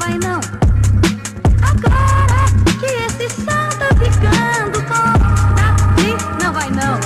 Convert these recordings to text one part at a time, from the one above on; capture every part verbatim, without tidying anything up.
vai não. Agora que esse som tá ficando bom, daqui não vai não.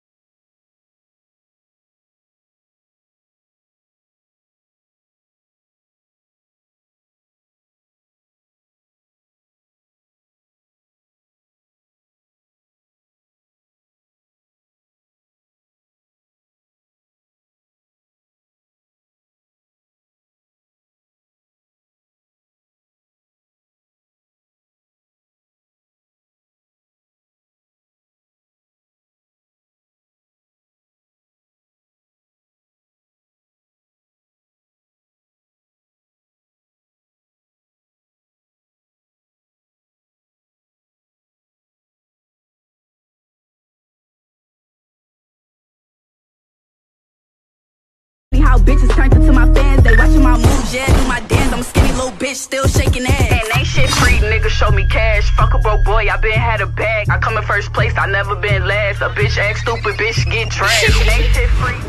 How bitches turned into my fans, they watching my moves, yeah, do my dance. I'm a skinny little bitch, still shaking ass. And ain't shit free, nigga, show me cash. Fuck a broke boy, I been had a bag. I come in first place, I never been last. A bitch act stupid, bitch get trashed. And ain't shit free.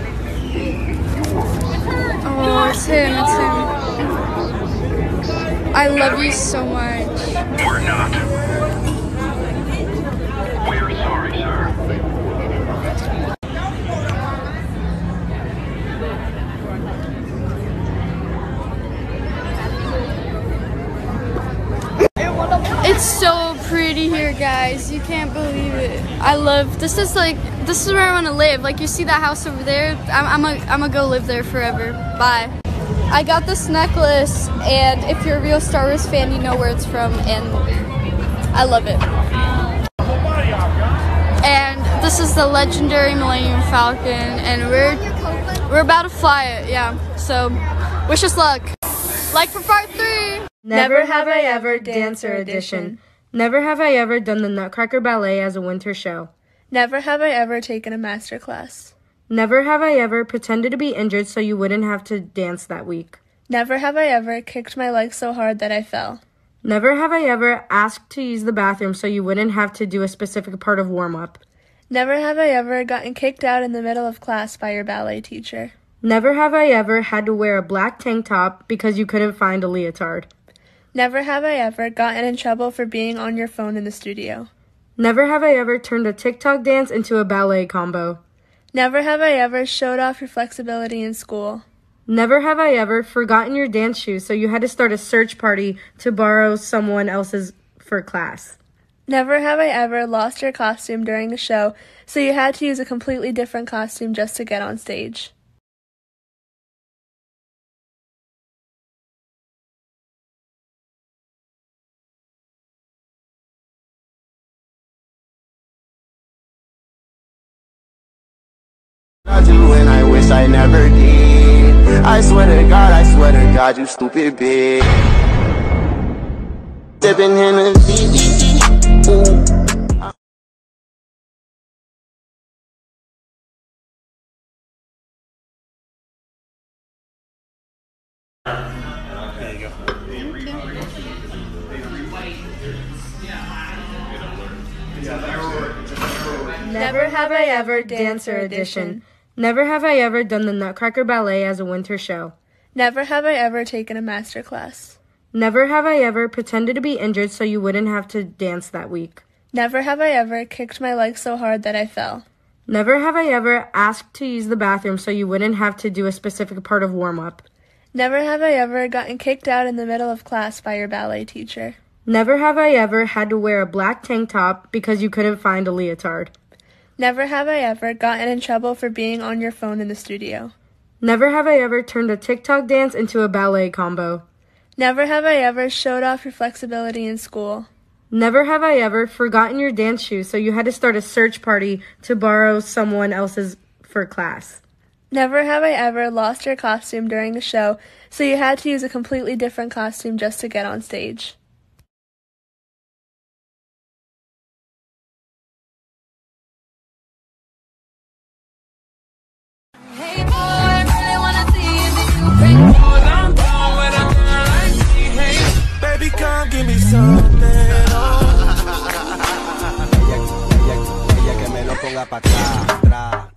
Oh, it's him, it's him. I love you so much. We're not. We're sorry, sir. It's so pretty here, guys. You can't believe it. I love, this is like, this is where I want to live. Like, you see that house over there? I'm, I'm a, I'm gonna go live there forever. Bye. I got this necklace, and if you're a real Star Wars fan, you know where it's from, and I love it. And this is the legendary Millennium Falcon, and we're, we're about to fly it, yeah. So, wish us luck. Like for part three. Never have I ever Dancer Edition. Never have I ever done the Nutcracker Ballet as a winter show. Never have I ever taken a master class. Never have I ever pretended to be injured so you wouldn't have to dance that week. Never have I ever kicked my leg so hard that I fell. Never have I ever asked to use the bathroom so you wouldn't have to do a specific part of warm-up. Never have I ever gotten kicked out in the middle of class by your ballet teacher. Never have I ever had to wear a black tank top because you couldn't find a leotard. Never have I ever gotten in trouble for being on your phone in the studio. Never have I ever turned a TikTok dance into a ballet combo. Never have I ever showed off your flexibility in school. Never have I ever forgotten your dance shoes so you had to start a search party to borrow someone else's for class. Never have I ever lost your costume during a show so you had to use a completely different costume just to get on stage. I do and I wish I never did. I swear to God, I swear to God, you stupid bitch. Sipping Hennessy, ooh. There you go. Never have I ever Dancer Edition. Never have I ever done the Nutcracker Ballet as a winter show. Never have I ever taken a master class. Never have I ever pretended to be injured so you wouldn't have to dance that week. Never have I ever kicked my leg so hard that I fell. Never have I ever asked to use the bathroom so you wouldn't have to do a specific part of warm-up. Never have I ever gotten kicked out in the middle of class by your ballet teacher. Never have I ever had to wear a black tank top because you couldn't find a leotard. Never have I ever gotten in trouble for being on your phone in the studio. Never have I ever turned a TikTok dance into a ballet combo. Never have I ever showed off your flexibility in school. Never have I ever forgotten your dance shoes so you had to start a search party to borrow someone else's for class. Never have I ever lost your costume during a show so you had to use a completely different costume just to get on stage. Hey boy, I really wanna see if you bring I'm down with a girl like me. Hey, baby, come give me something. Ella que me lo ponga pa' atrás.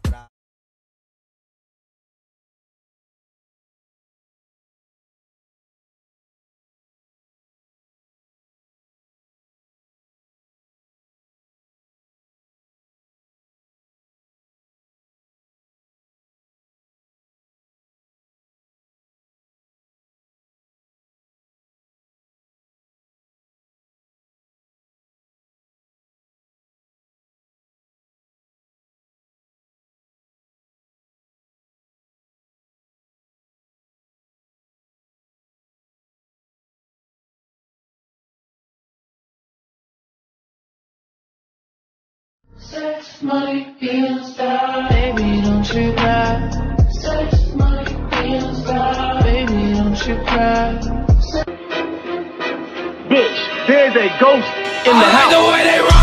Sex, money, feelings, style. Baby, don't you cry. Sex, money, feelings, style. Baby, don't you cry. Bitch, there's a ghost in the I house. like the way they rock.